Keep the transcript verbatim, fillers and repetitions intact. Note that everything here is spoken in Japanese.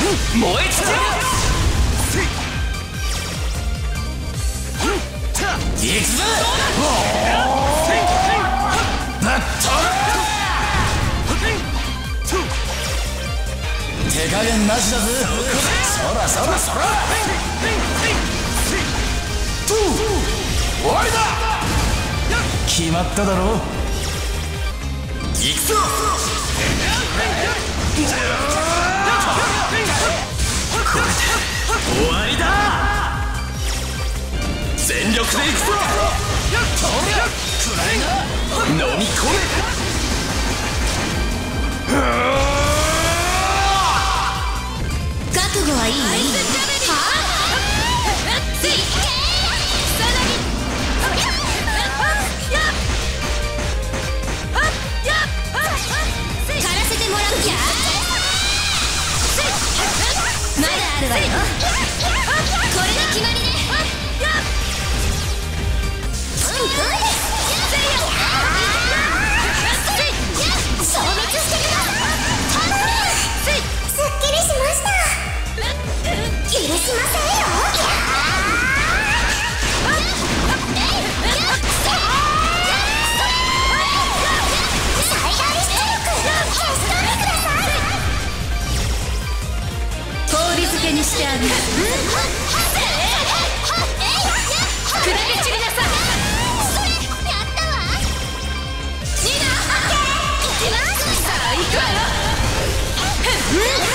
燃え尽きろ。行くぞ。ぶっ飛ぶ。手加減なしだぜ。そらそらそら。終わりだ。決まっただろう。行くぞ。これで終わりだ。全力で行くぞ。飲み込め。 覚悟はいい？はあ、からせてもらうきゃ。まだあるわよ。これが決まりね。消滅してください。すっきりしました。許しませんよ。最大出力消し飛んでください。氷漬けにしてあげる。砕け散りなさい。それやったわ。ニーナ、オッケー。いきます。さあ行くわよ。